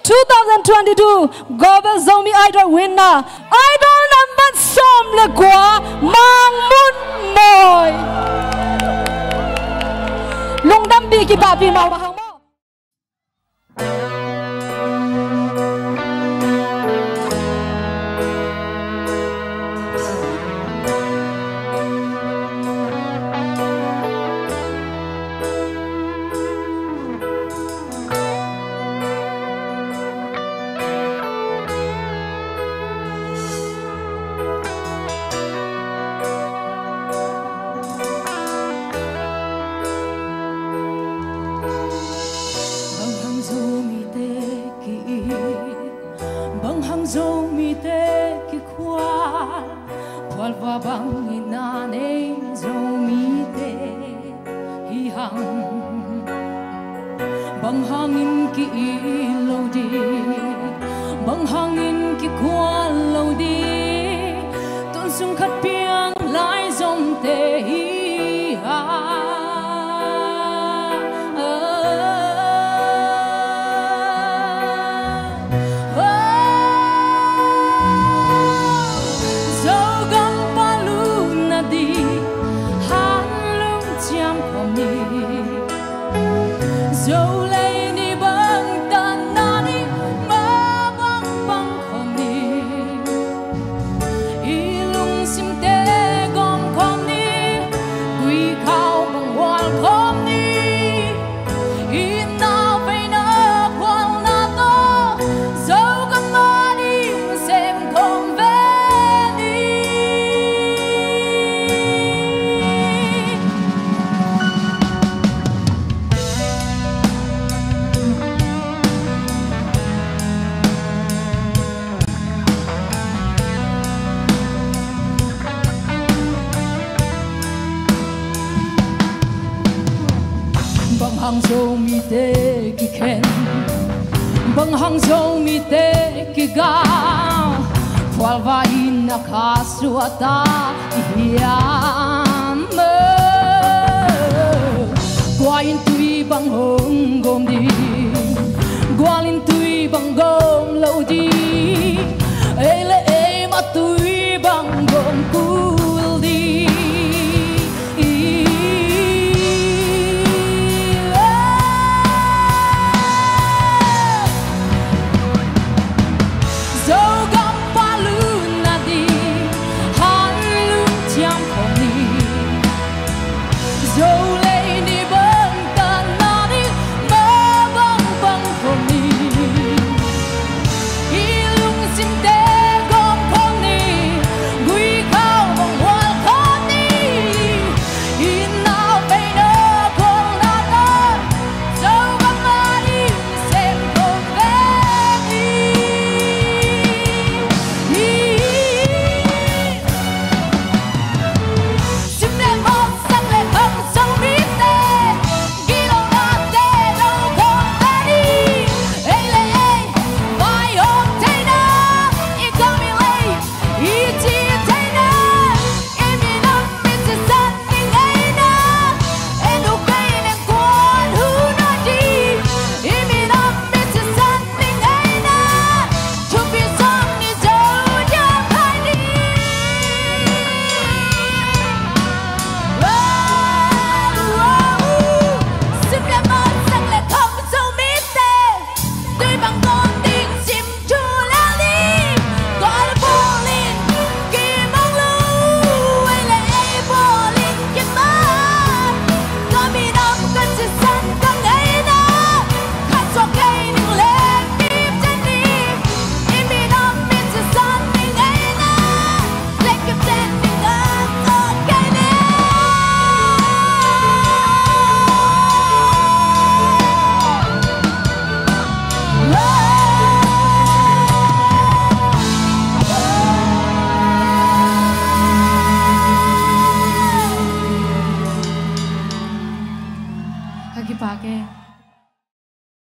2022 Global Zomi Idol winner Idol number som le kwa Mangnunmawi Lungdam bi ki ba pi mau ba hang mo Zomi te ki kwa Walva bang inane Zomi te hi hang Bang hangin ki ilaw di Bang hangin ki kwa law di Tuân sung khát piang lai zom te hi hang Bang Zomi te ki ken Bang Zomi te ki ga Phwal va in na kha suata hiam Kwa in tui bang hong gom di